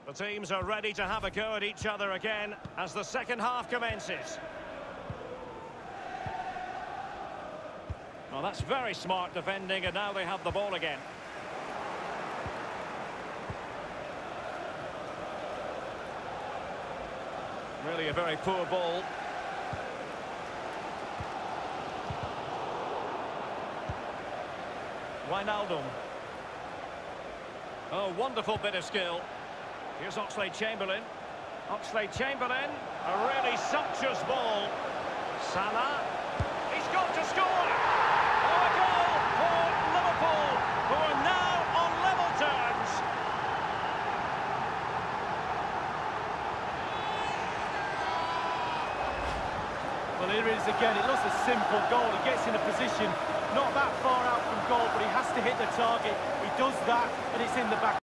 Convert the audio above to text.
The teams are ready to have a go at each other again as the second half commences. Well, that's very smart defending, and now they have the ball again. Really a very poor ball. Wijnaldum. Oh, wonderful bit of skill. Here's Oxlade-Chamberlain. Oxlade-Chamberlain, a really sumptuous ball. Salah, he's got to score! Oh, a goal for Liverpool, who are now on level terms. Well, here it is again. It looks a simple goal. He gets in a position not that far out from goal, but he has to hit the target. He does that, and it's in the back.